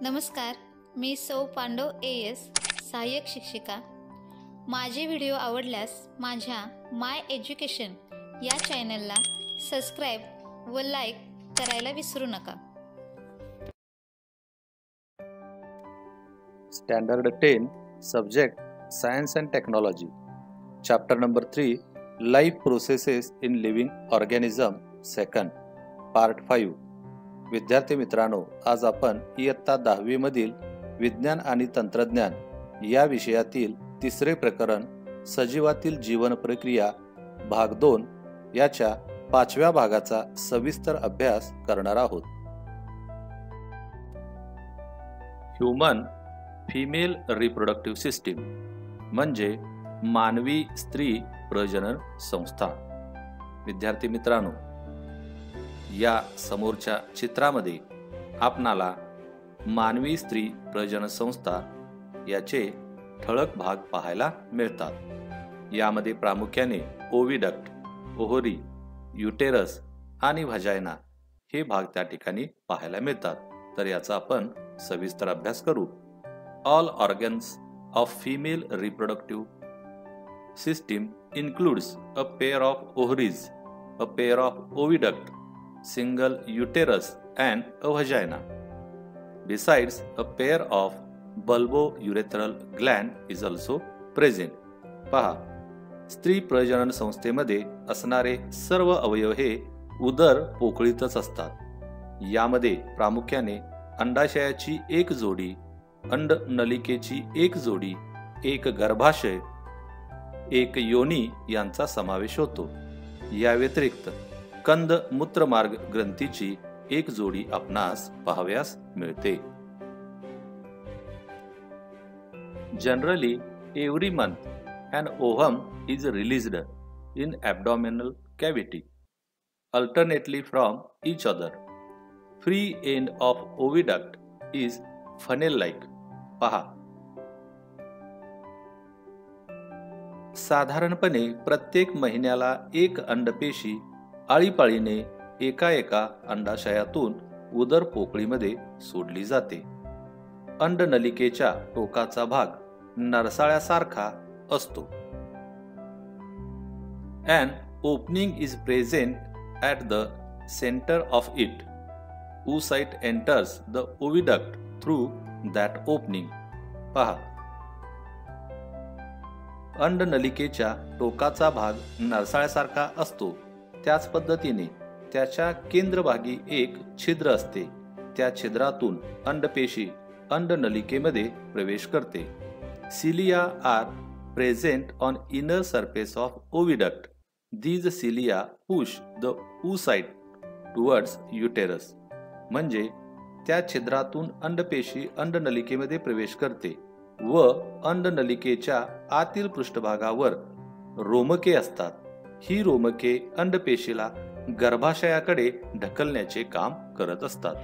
नमस्कार, मी सौ पांडव AS सहाय्यक शिक्षिका। माझे व्हिडिओ आवडल्यास माझ्या माय एज्युकेशन या चॅनलला सबस्क्राईब व लाईक करायला विसरू नका। Standard 10 Subject Science and Technology Chapter number 3 Life Processes in Living Organism Second Part 5 विद्यार्थी मित्रांनो, आज आपण इयत्ता 10वी मधील विज्ञान आणि तंत्रज्ञान या विषयातील तिसरे प्रकरण सजीवातील जीवन प्रक्रिया भाग 2 याच्या 5व्या भागाचा सविस्तर अभ्यास करणार आहोत। ह्यूमन फिमेल रिप्रोडक्टिव्ह सिस्टीम म्हणजे मानवी स्त्री प्रजनन संस्था। विद्यार्थी मित्रांनो, या समोरच्या चित्रामध्ये आपणाला मानवी स्त्री प्रजनन संस्था याचे ठळक भाग पाहायला मिळतात। यामध्ये प्रामुख्याने ओव्हिडक्ट, ओव्हरी, युटेरस आणि व्हाजायना हे भाग त्या ठिकाणी पाहायला मिळतात। तर याचा आपण सविस्तर अभ्यास करू। All organs of female reproductive system includes a pair of ovaries, a pair of oviduct, single uterus and a vagina. Besides, a pair of bulbourethral gland is also present. पहा, स्त्री प्रजनन संस्थेमध्ये असणारे सर्व अवयव हे उदर पोकळीतच असतात। यामध्ये प्रामुख्याने अंडाशयाची एक जोडी, अंड नलिकेची एक जोडी, एक गर्भाशय, एक योनी यांचा समावेश होतो। या व्यतिरिक्त कंद मूत्रमार्ग ग्रंथीची एक जोडी आपणास पाहावयास मिळते। Generally every month an ovum is released in abdominal cavity alternately from each other. Free end of oviduct is funnel-like. पहा, साधारणपणे प्रत्येक महिन्याला एक अंडपेशी आळीपाळीने एका अंडाशयातून उदर पोकळीमध्ये सोडली जाते। अंडनलिकेच्या टोकाचा भाग नरसाळ्यासारखा असतो। An opening is present at the center of it. Oocyte enters the oviduct through that opening. पहा, अंडनलिकेच्या टोकाचा भाग नरसाळ्यासारखा असतो। त्याच पद्धतीने त्याच्या केंद्रभागी एक छिद्र असते। त्या छिद्रातून अंडपेशी अंडनलिकेमध्ये प्रवेश करते। Cilia are present on inner surface of oviduct. These cilia push the oocyte towards uterus. म्हणजे त्या छिद्रातून अंडपेशी अंडनलिकेमध्ये प्रवेश करते व अंडनलिकेच्या आतील पृष्ठभागावर रोमके असतात। ही रोमके अंडपेशीला गर्भाशयाकडे ढकलण्याचे काम करत असतात।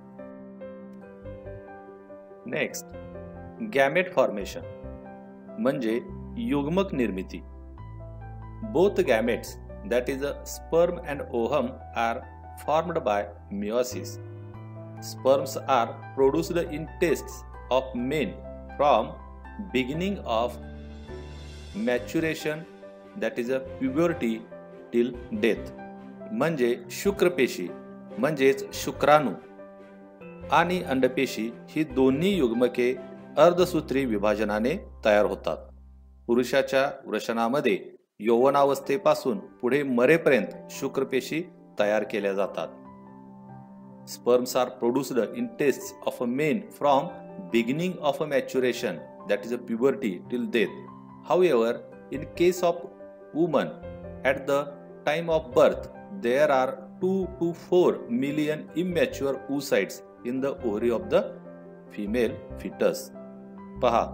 नेक्स्ट, गॅमेट फॉर्मेशन म्हणजे युग्मक निर्मिती। Both gametes that is a sperm and ovum are formed by meiosis. Sperms are produced in tests of men from beginning of maturation that is a puberty till death. म्हणजे शुक्रपेशी म्हणजेच शुक्राणू आणि अंडपेशी ही दोन्ही युग्मके अर्धसूत्री विभाजनाने तयार होतात। पुरुषाच्या वृषणामध्ये यौवनावस्थेपासून पुढे मरेपर्यंत शुक्रपेशी तयार केल्या जातात। Sperms are produced in tests of a man from beginning of a maturation that is a puberty till death. However, in case of woman at the time of birth, there are 2 to 4 million immature oocytes in the ovary of the female fetus. पहा,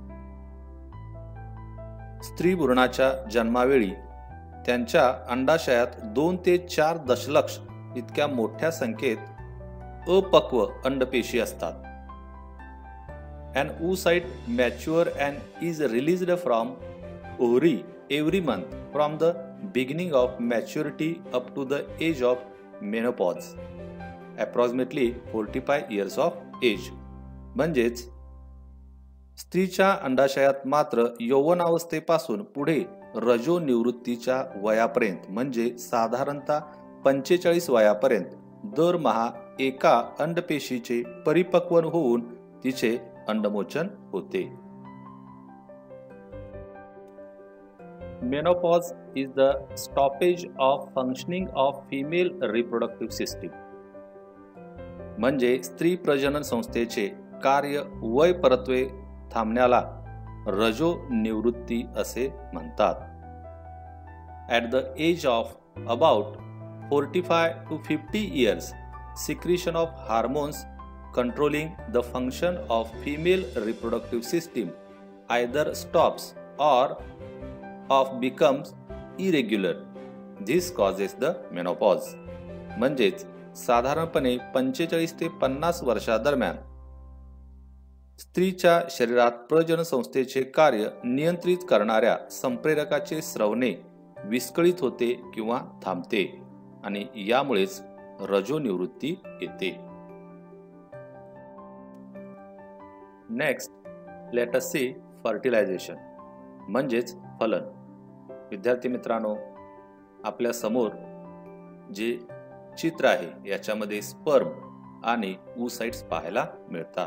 स्त्री भ्रूणाच्या जन्मावेळी त्यांच्या अंडाशयात 2 ते 4 दशलक्ष इतक्या मोठ्या संख्येत अपक्व अंडपेशी असतात। An oocyte mature and is released from ovary every month from the beginning of maturity up to the age of menopause, approximately 45 years of age. म्हणजेच स्त्रीच्या अंडाशयात मात्र यौवनावस्थेपासून पुढे रजो निवृत्तीच्या वयापर्यंत म्हणजे साधारणतः 45 वयापर्यंत दरमहा एका अंडपेशीचे परिपक्व होऊन तिचे अंडमोचन होते. Menopause is the stoppage of functioning of female reproductive system. म्हणजे स्त्री प्रजनन संस्थेचे कार्य वय परत्वे थांबण्याला रजो निवृत्ती असे म्हणतात. At the age of about 45 to 50 years, secretion of hormones controlling the function of female reproductive system either stops or becomes irregular. This causes the menopause. म्हणजेच साधारणपणे 45 ते 50 वर्षादरम्यान स्त्रीच्या शरीरात प्रजनन संस्थेचे कार्य नियंत्रित करणाऱ्या संप्रेरकाचे स्रवणे विस्कळीत होते किंवा थांबते आणि यामुळेच रजो निवृत्ती येते. Next let us see fertilisation म्हणजेच फलन. विद्यार्थी मित्रांनो, आपल्या समोर जे चित्र आहे याच्यामध्ये स्पर्म आणि oocytes पाहायला मिळतात.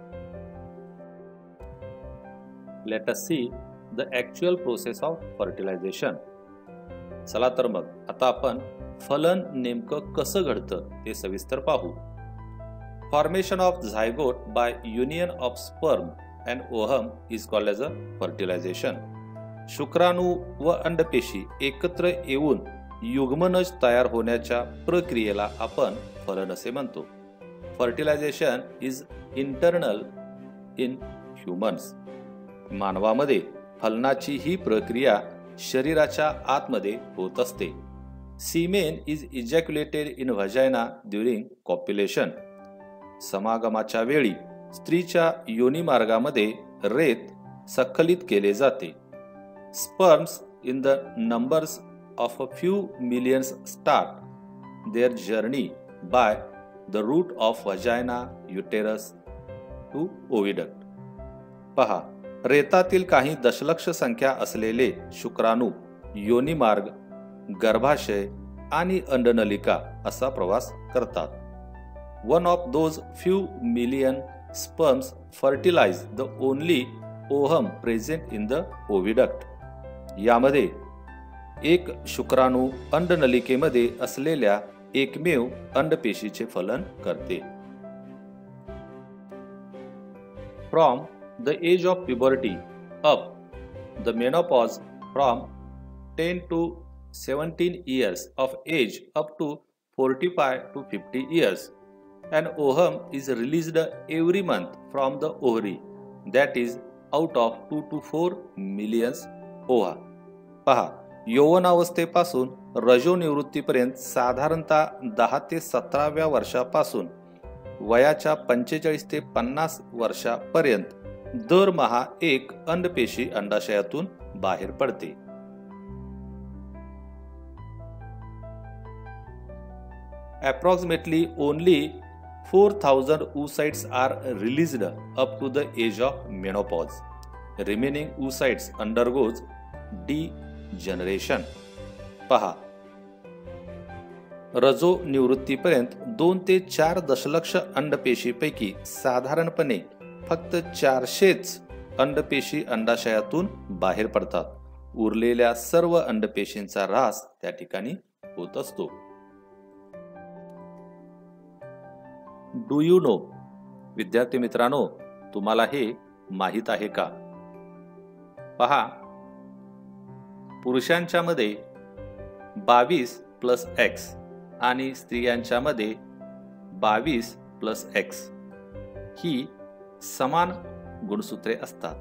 Let us see the actual process of fertilisation. चला तर मग आता आपण फलन नेमकं कसं घडतं ते सविस्तर पाहू. Formation of zygote by union of sperm and ovum is called as a fertilisation. शुक्राणू व अंडपेशी एकत्र येऊन युग्मनज तयार होण्याच्या प्रक्रियेला आपण फलन असे म्हणतो. Fertilisation is internal in humans. मानवामध्ये फलनाची ही प्रक्रिया शरीराच्या आतमध्ये होत असते. Semen is ejaculated in vagina during copulation. समागमाच्या वेळी स्त्रीच्या योनी मार्गामध्ये रेत स्खलित केले जाते. Sperms in the numbers of a few millions start their journey by the route of vagina, uterus to oviduct. पहा, रेतातील काही दशलक्ष संख्या असलेले शुक्राणू योनी मार्ग, गर्भाशय आणि अंडनलिका असा प्रवास करतात. One of those few million sperms fertilize the only ovum present in the oviduct. यामध्ये एक शुक्राणू अंडनलिकेमध्ये असलेल्या एकमेव अंडपेशीचे फलन करते. From the age of puberty up the menopause from 10 to 17 years of age up to 45 to 50 years. An ovum is released every month from the ovary, that is out of 2 to 4 million ova. पहा, यौवनावस्थेपासून रजो निवृत्तीपर्यंत साधारणतः 10 ते 17व्या वर्षापासून वयाच्या 45 ते 50 वर्षापर्यंत दरमहा एक अंडपेशी अंडाशयातून बाहेर पडते. Approximately only 4,000 oocytes are released up to the age of menopause. Remaining oocytes undergoes degeneration. पहा, रजो निवृत्तीपर्यंत 2 ते 4 दशलक्ष अंडपेशीपैकी साधारणपणे फक्त 400च अंडपेशी अंडाशयातून बाहेर पडतात. उरलेल्या सर्व अंडपेशींचा ऱ्हास त्या ठिकाणी होत असतो. Do you know? विद्यार्थी मित्रांनो, तुम्हाला हे माहित आहे का? पहा, पुरुषांच्या मध्ये 22+X आणि स्त्रियांच्या मध्ये 22+X ही समान गुणसूत्रे असतात.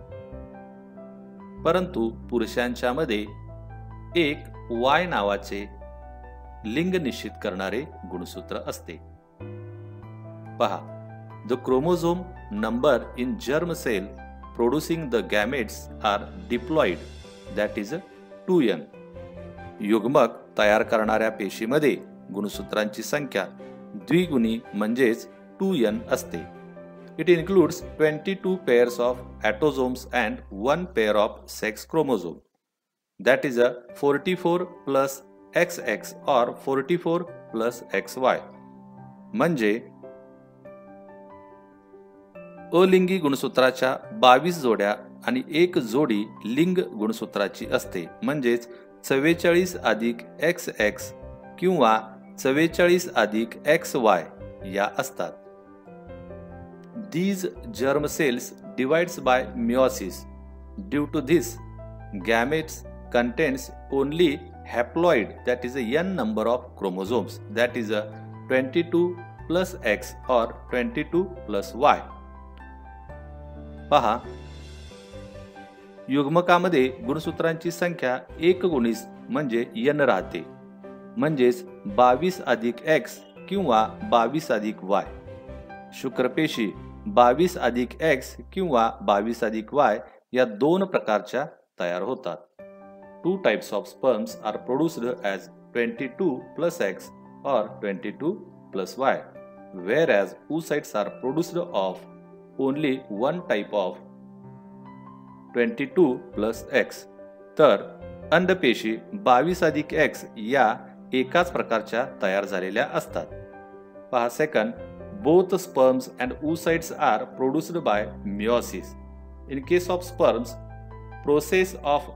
परंतु पुरुषांच्या मध्ये एक Y नावाचे लिंग निश्चित करणारे गुणसूत्र असते. पहा, the chromosome number in germ cell producing the gametes are diploid, that is 2n. युग्मक तयार करणाऱ्या पेशीमध्ये गुणसूत्रांची संख्या द्विगुणी म्हणजेच 2n असते. It includes 22 pairs of autosomes and 1 pair of sex chromosome. That is a 44 plus XX or 44 plus XY. म्हणजे अलिंगी गुणसूत्राच्या 22 जोड्या आणि एक जोडी लिंग गुणसूत्राची असते, म्हणजेच 44 अधिक XX किंवा 44 अधिक XY या असतात. These germ cells divides by meiosis. Due to this, gametes contains only haploid, that is a n number of chromosomes, that is a 22 plus X or 22 plus Y. पहा, युग्मकामध्ये गुणसूत्रांची संख्या एकगुणित म्हणजे n राहते, म्हणजेच 22 अधिक X किंवा 22 अधिक Y. शुक्रपेशी 22 अधिक X किंवा 22 अधिक Y या दोन प्रकारच्या तयार होतात. 2 types of sperms are produced as 22 plus X or 22 plus Y, whereas oocytes are produced of only one type of 22 plus X. तर अंडपेशी 22 अधिक X या एकाच प्रकारच्या तयार झालेल्या असतात. पहा second, both sperms and oocytes are produced by meiosis. In case of sperms, process of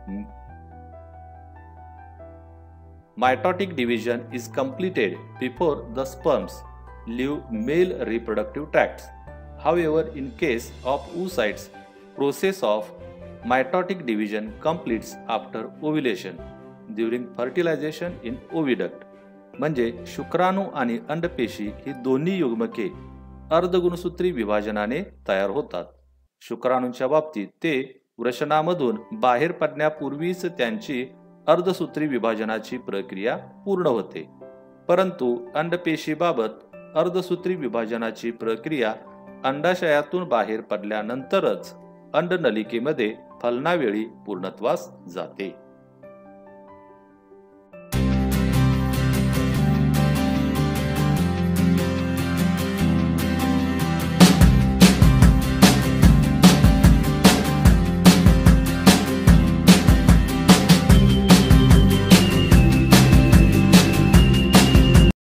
mitotic division is completed before the sperms leave male reproductive tracts. However, in case of oocytes, process of mitotic division completes after ovulation during fertilization in oviduct. म्हणजे शुक्राणू आणि अंडपेशी ही दोन्ही युग्मके अर्धगुणसूत्री विभाजनाने तयार होतात. शुक्राणूंच्या बाबतीत ते वृषणामधून बाहेर पडण्यापूर्वीच त्यांची अर्धसूत्री विभाजनाची प्रक्रिया पूर्ण होते, परंतु अंडपेशीबाबत अर्धसूत्री विभाजनाची प्रक्रिया अंडाशयातून बाहेर पडल्यानंतरच अंडनलिकेमध्ये फलनावेळी पूर्णत्वास जाते.